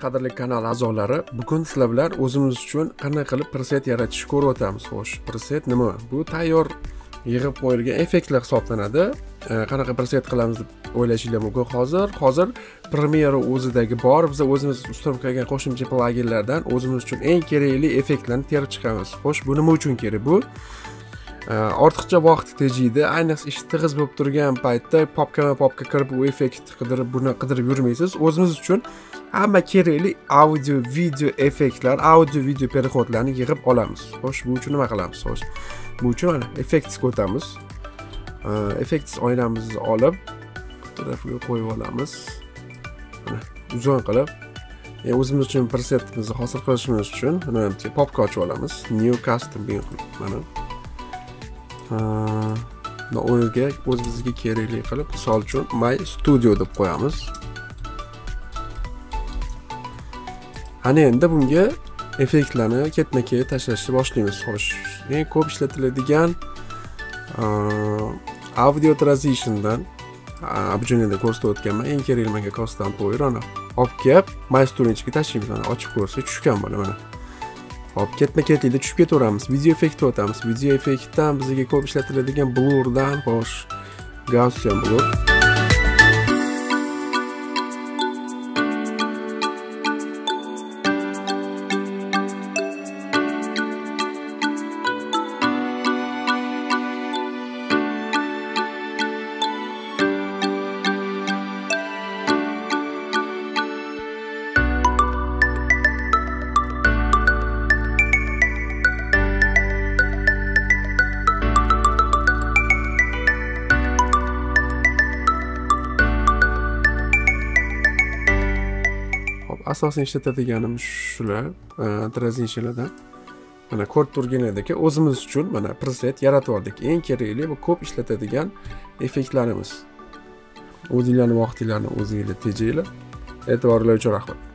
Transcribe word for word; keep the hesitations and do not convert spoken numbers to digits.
qadrli kanal a'zolari, bugun sizlar bilan o'zimiz uchun qanday qilib preset yaratishni ko'rib o'tamiz. Xo'sh, preset nima? Bu tayyor yig'ib qo'yilgan effektlar hisoblanadi. Qanaqa preset qilamiz deb o'ylashinglar mumkin. Hozir, hozir Premiere o'zidagi bor, biz o'zimiz ustirob qilgan qo'shimcha pluginlardan o'zimiz uchun eng kerakli effektlarni terib chiqamiz. Xo'sh, bu nima uchun kerak bu? Ortiqcha vaqt tejaydi. Ayniqsa ish tig'iz bo'lib turgan paytda popka-popka kirib u effekt qidirib, buni qidirib yurmaysiz. O'zimiz uchun hamma kerakli audio, video effektlar, audio, video переходlarni yig'ib olamiz. Xo'sh, bu uchun nima qilamiz? Xo'sh, bu uchun mana effektsga o'tamiz. Effekts oynamizni olib, tarafiga qo'yib olamiz. Mana uzun qilib, yani o'zimiz uchun presetimizni hosil qilishimiz uchun mana popka ochib olamiz. New custom mana va o'rniga o'zimizga kerakli qilib, misol uchun My Studio deb qo'yamiz. Ana endi bunga effektlarni ketma-ket tashlashni boshlaymiz. Xo'sh, eng ko'p ishlatiladigan audio transitiondan abjunida ko'rsatib o'tganman. Eng kerakli menga custom power ana olib kelib My Studio ichiga tashlaymiz. Mana ochib ko'rsa tushgan bo'la mana. Hop, ketma-ketlikda tushib ketaveramiz. Video effektga o'tamiz. Video effektdan bizga ko'p ishlatiladigan blurdan, xo'sh, Gaussian blur. Asosiy ishlatadiganimiz shular, transitionlardan. Mana ko'rib turganinglardek, o'zimiz uchun mana preset yaratib oldik. Eng kerakli va ko'p ishlatadigan effektlarimiz. O'zingizlarning vaqtinglarni o'zingizlar tejaylar. E'tiboringlar uchun rahmat.